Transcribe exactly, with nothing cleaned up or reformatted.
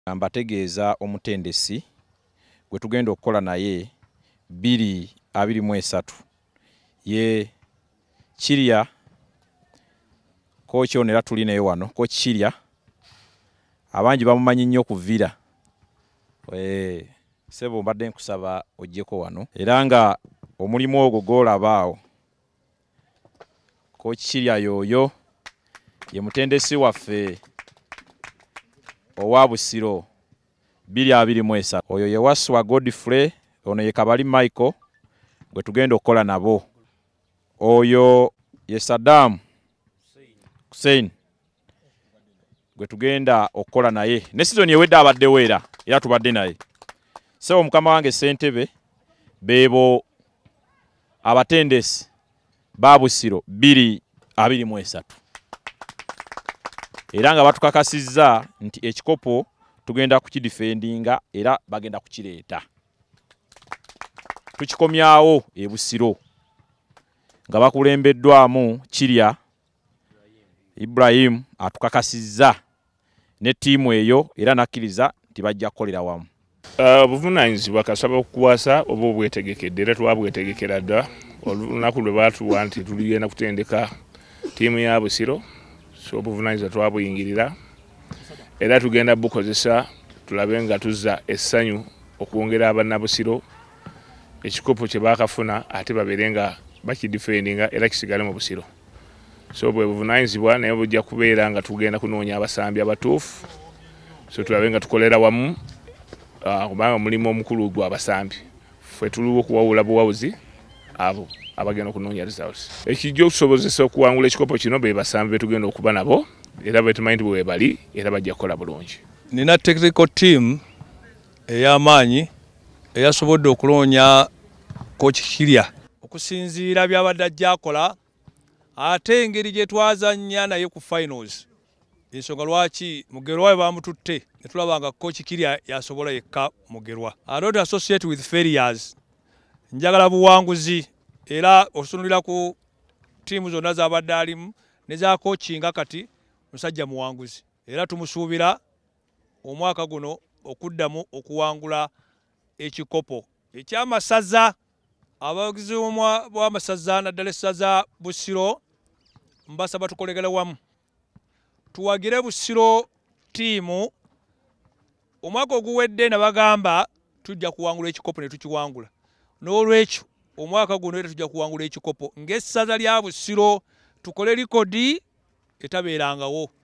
Mbategeeza omutendesi gwe tugenda okukola naye bbiri abiri mu esatu ye Kirya kochi onera tuli naye wano kochi Kirya abangi bamumanyi nnyo ku Villa eh sebo mbadde nkusaba ojjeko wano era nga omulimu ogwo gw'olabaawo kochi Kirya yoyo ye mutendesi waffe owa Busiro bbiri abiri mu esatu oyo ye Waswa Godfrey ono ye Kabali Michael gwe tugenda okukola nabo oyo ye Saddam Hussein gwe tugenda okukola naye ne season ewedde abadde weera era tubadde naye sebo mukama wange Ssentebe bebo abatendesi ba Busiro bbiri abiri mu esatu era nga batukakasizza nti ekikopo tugenda kukidifendinga era bagenda kukireeta tukikomyawo e Busiro nga bakulembeddwamu Kirya Ibrahim atukakasizza ne tiimu eyo era nakkiriza nti bajja kukolera wamu. Obuvunaanyizibwa kasaba okukwasa oba obwetegekedde era twabwetegekera dda olunaku lwe baatuwa nti tuligenda kutendeka tiimu ya Busiro so obuvunaanyizibwa twabuyingirira era tugenda bukozesa tulabe nga tuzza essanyu okwongera abannabusiro ekikopo kye baakafuna ate babeere nga bakidifendinga era kisigale mu Busiro so bwe buvunaanyizibwa naye bujja kubeera nga tugenda kunoonya abasambi abatuufu so tulabe nga tukolera wamu kubanga mulimu omukulu gwa abasambi ffe tuliwo okuwawula buwawuzi abo abagenda okunoonya results ekijja okusobozesa okuwangula ekikopo kino be basambi betugenda okuba nabo era betumanyi nti bwe bali era bajja kukola bulungi. Nina technical team ey'amaanyi eyasobodde okuloonya kochi Kirya okusinziira byabadde ajja akola ate engeri gye twazannya naye ku finals ensonga lwaki Mugerwa we bamututte ne tulaba nga kochi Kirya yasobola yekka Mugerwa. I don't associate with failures. Njagala buwanguzi era osunulira ku tiimu zonna z'abadde alimu ne za coachinga kati musajja muwanguzi era tumusuubira omwaka guno okuddamu okuwangula ekikopo eky'amasaza abagizi b'amasaza naddala essaza Busiro mbasaba tukolegere wamu tuwagire Busiro tiimu omwaka oguwedde ne bagamba tujja kuwangula ekikopo ne tukiwangula n'olwekyo omwaka guno era tujja kuwangula ekikopo ng'essaza lya Busiro tukole likodi etabeerangawo.